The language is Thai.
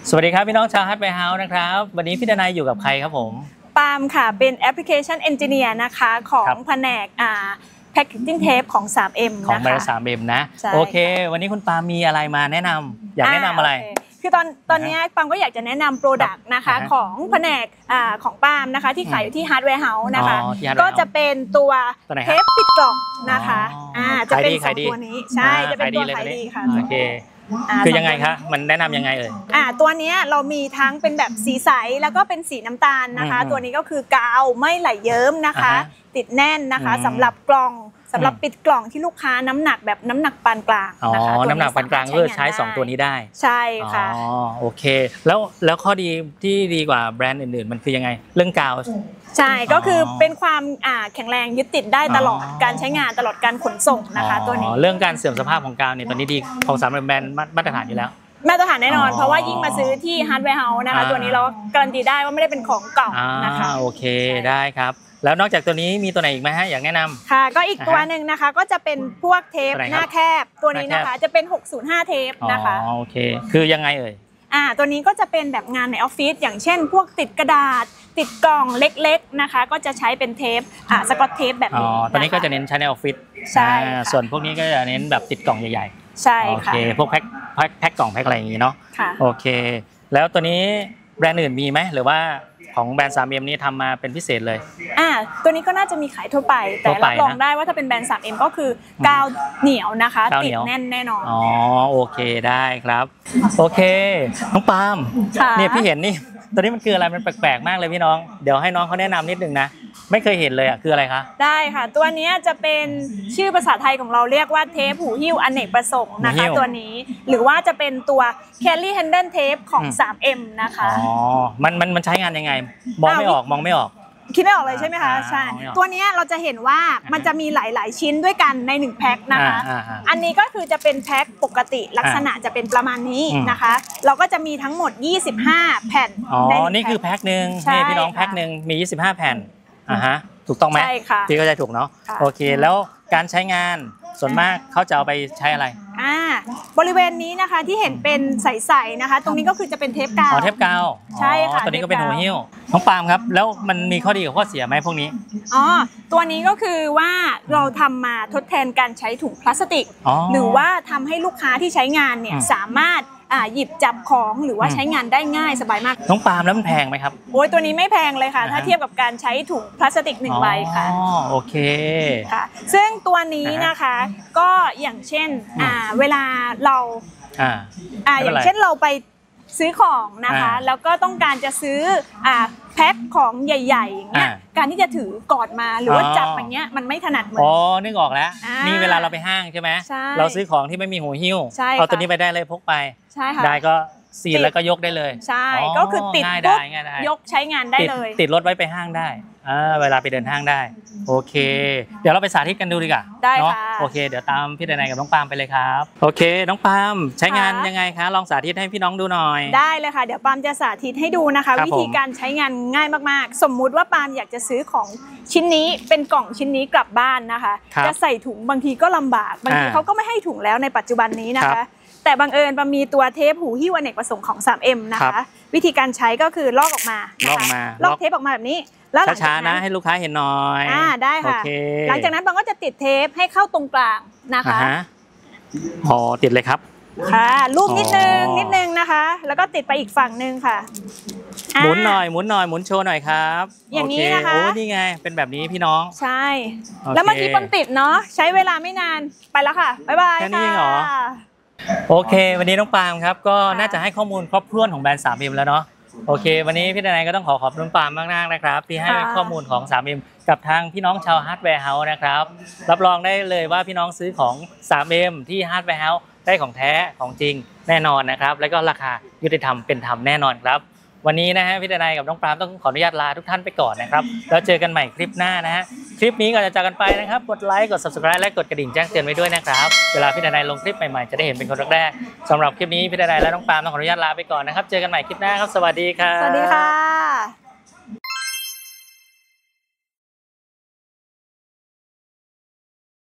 สวัสดีครับพี่น้องชาวฮาร์ดแวร์เฮาส์นะครับวันนี้พี่ดนายอยู่กับใครครับผมปาล์มค่ะเป็นแอปพลิเคชันเอนจิเนียร์นะคะของแผนกแพ็คกิ้งเทปของ 3M ของแบรนด์ 3M นะโอเควันนี้คุณปาล์มมีอะไรมาแนะนำอยากแนะนำอะไรคือตอนนี้ปาล์มก็อยากจะแนะนำโปรดักต์นะคะของแผนกของปาล์มนะคะที่ขายอยู่ที่ฮาร์ดแวร์เฮาส์นะคะก็จะเป็นตัวเทปปิดกล่องนะคะจะเป็น2ตัวนี้ใช่จะเป็นตัวขายดีค่ะโอเคคือยังไงคะมันแนะนำยังไงตัวนี้เรามีทั้งเป็นแบบสีใสแล้วก็เป็นสีน้ำตาลนะคะตัวนี้ก็คือกาวไม่ไหลเยิ้มนะคะติดแน่นนะคะสำหรับกล่องสำหรับปิดกล่องที่ลูกค้าน้ำหนักแบบน้ำหนักปานกลางนะคะน้ำหนักปานกลางก็ใช้2ตัวนี้ได้ใช่ค่ะโอเคแล้วข้อดีที่ดีกว่าแบรนด์อื่นๆมันคือยังไงเรื่องกาวใช่ก็คือเป็นความแข็งแรงยึดติดได้ตลอดการใช้งานตลอดการขนส่งนะคะตัวนี้เรื่องการเสื่อมสภาพของกาวเนี่ยตอนนี้ดีของ3แบรนด์มาตรฐานอยู่แล้วมาตรฐานแน่นอนเพราะว่ายิ่งมาซื้อที่ฮาร์ดแวร์เฮาส์นะคะตัวนี้เราการันตีได้ว่าไม่ได้เป็นของเก่านะคะโอเคได้ครับแล้วนอกจากตัวนี้มีตัวไหนอีกไหมฮะอยากแนะนำค่ะก็อีกตัวหนึ่งนะคะก็จะเป็นพวกเทปหน้าแคบตัวนี้นะคะจะเป็น605เทปนะคะโอเคคือยังไงตัวนี้ก็จะเป็นแบบงานในออฟฟิศอย่างเช่นพวกติดกระดาษติดกล่องเล็กๆนะคะก็จะใช้เป็นเทปสกอตเทปแบบนี้ตอนนี้ก็จะเน้นใช้ในออฟฟิศใช่ส่วนพวกนี้ก็จะเน้นแบบติดกล่องใหญ่ๆใช่ค่ะโอเคพวกแพ็คกล่องแพ็คอะไรอย่างงี้เนาะโอเคแล้วตัวนี้แบรนด์อื่นมีไหมหรือว่าของแบรนด์ 3M นี้ทำมาเป็นพิเศษเลยตัวนี้ก็น่าจะมีขายทั่วไปแต่รับรองได้ว่าถ้าเป็นแบรนด์ 3M ก็คือกาวเหนียวนะคะติดแน่นแน่นอนโอเคได้ครับโอเคน้องปาล์มเนี่ยพี่เห็นนี่ตัวนี้มันคืออะไรมันแปลกๆมากเลยพี่น้องเดี๋ยวให้น้องเขาแนะนำนิดนึงนะไม่เคยเห็นเลยคืออะไรคะได้ค่ะตัวนี้จะเป็นชื่อภาษาไทยของเราเรียกว่าเทปหูหิ้วอเนกประสงค์นะคะตัวนี้หรือว่าจะเป็นตัว Carry Handle Tape ของ 3M นะคะมันใช้งานยังไงมองไม่ออกคิดไม่ออกเลยใช่ไหมคะใช่ตัวนี้เราจะเห็นว่ามันจะมีหลายๆชิ้นด้วยกันใน1แพ็คนะคะอันนี้ก็คือจะเป็นแพ็คปกติลักษณะจะเป็นประมาณนี้นะคะเราก็จะมีทั้งหมด25แผ่นนี่คือแพ็คหนึ่งนี่พี่น้องแพ็คหนึ่งมี25แผ่นถูกต้องไหมใช่ค่ะพี่ก็จะถูกเนาะโอเคแล้วการใช้งานส่วนมากเขาจะเอาไปใช้อะไรบริเวณนี้นะคะที่เห็นเป็นใสๆนะคะตรงนี้ก็คือจะเป็นเทปกาวเทปกาวใช่ค่ะตัวนี้ก็เป็นหัวหิ้วน้องปาล์มครับแล้วมันมีข้อดีกับข้อเสียไหมพวกนี้ตัวนี้ก็คือว่าเราทำมาทดแทนการใช้ถุงพลาสติกหรือว่าทำให้ลูกค้าที่ใช้งานเนี่ยสามารถหยิบจับของหรือว่าใช้งานได้ง่ายสบายมากน้องปาล์มแล้วมันแพงไหมครับโอ้ยตัวนี้ไม่แพงเลยค่ะถ้าเทียบกับการใช้ถุงพลาสติก1ใบค่ะโอเคค่ะซึ่งตัวนี้นะคะก็อย่างเช่นเวลาเราอย่างเช่นเราไปซื้อของนะคะแล้วก็ต้องการจะซื้อแพ็คของใหญ่ๆอย่างเงี้ยการที่จะถือกอดมาหรือว่าจับอย่างเงี้ยมันไม่ถนัดมืนึกออกแล้วนี่เวลาเราไปห้างใช่ไหมเราซื้อของที่ไม่มีหัวหิ้วเอาตัวนี้ไปได้เลยพกไปได้ก็ซีนแล้วก็ยกได้เลยใช่ก็คือติดปุ๊บยกใช้งานได้เลยติดรถไว้ไปห้างได้เวลาไปเดินห้างได้โอเคเดี๋ยวเราไปสาธิตกันดูดีกว่าได้ค่ะโอเคเดี๋ยวตามพี่ดนายกับน้องปาล์มไปเลยครับโอเคน้องปาล์มใช้งานยังไงคะลองสาธิตให้พี่น้องดูหน่อยได้เลยค่ะเดี๋ยวปาล์มจะสาธิตให้ดูนะคะวิธีการใช้งานง่ายมากๆสมมุติว่าปาล์มอยากจะซื้อของชิ้นนี้เป็นกล่องชิ้นนี้กลับบ้านนะคะจะใส่ถุงบางทีก็ลำบากบางทีเขาก็ไม่ให้ถุงแล้วในปัจจุบันนี้นะคะแต่บังเอิญปาล์มมีตัวเทปหูหิ้วอเนกประสงค์ของ 3M นะคะวิธีการใช้ก็คือลอกออกมาลอกเทปออกมาแบบนี้แล้วช้าๆนะให้ลูกค้าเห็นหน่อยได้ค่ะหลังจากนั้นปาล์มก็จะติดเทปให้เข้าตรงกลางนะคะติดเลยครับค่ะลูบนิดนึงนะคะแล้วก็ติดไปอีกฝั่งนึงค่ะหมุนหน่อยหมุนโชว์หน่อยครับอย่างนี้นะคะนี่ไงเป็นแบบนี้พี่น้องใช่แล้วเมื่อกี้ปาล์มติดเนาะใช้เวลาไม่นานไปแล้วค่ะบ๊ายบายแค่นี้เหรอโอเควันนี้น้องปาล์มครับก็น่าจะให้ข้อมูลครบถ้วนของแบรนด์ 3M แล้วเนาะโอเควันนี้พี่ดนายก็ต้องขอบคุณปาล์มมากๆนะครับที่ให้ข้อมูลของ 3M กับทางพี่น้องชาวฮาร์ดแวร์เฮาส์นะครับรับรองได้เลยว่าพี่น้องซื้อของ 3M ที่ฮาร์ดแวร์เฮาส์ได้ของแท้ของจริงแน่นอนนะครับแล้วก็ราคายุติธรรมเป็นธรรมแน่นอนครับวันนี้นะฮะพี่ดนายกับน้องปาล์มต้องขออนุญาตลาทุกท่านไปก่อนนะครับแล้วเจอกันใหม่คลิปหน้านะฮะคลิปนี้ก่อนจะจากกันไปนะครับกดไลค์กด Subscribe และกดกระดิ่งแจ้งเตือนไว้ด้วยนะครับเวลาพี่ดนายลงคลิปใหม่ๆจะได้เห็นเป็นคนแรกๆสำหรับคลิปนี้พี่ดนายและน้องปาล์มต้องขออนุญาตลาไปก่อนนะครับเจอกันใหม่คลิปหน้าครับสวัสดีครับสวัสดีค่ะ